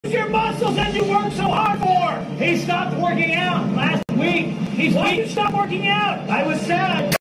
your muscles that you work so hard for. He stopped working out last week. Why did you stop working out? I was sad.